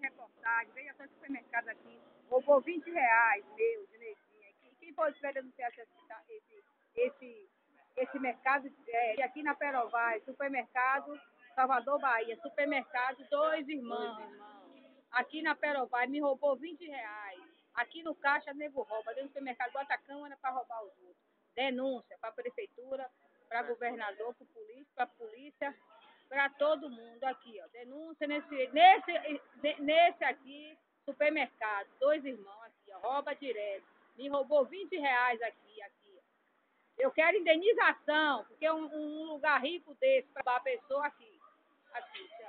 reportagem, veio até o supermercado aqui, roubou R$ 20 meu, de Neidinha. Quem pode denunciar esse mercado? E aqui na Perovai, supermercado Salvador, Bahia, supermercado Dois Irmãos. Aqui na Perovai, me roubou R$ 20. Aqui no caixa, nego rouba. Dentro do supermercado, bota a câmera para roubar os outros. Denúncia para a prefeitura, para governador, para polícia, para todo mundo aqui, ó. Denúncia nesse aqui, supermercado, Dois Irmãos aqui, ó, rouba direto. Me roubou R$ 20 aqui. Eu quero indenização, porque um lugar rico desse para a pessoa aqui.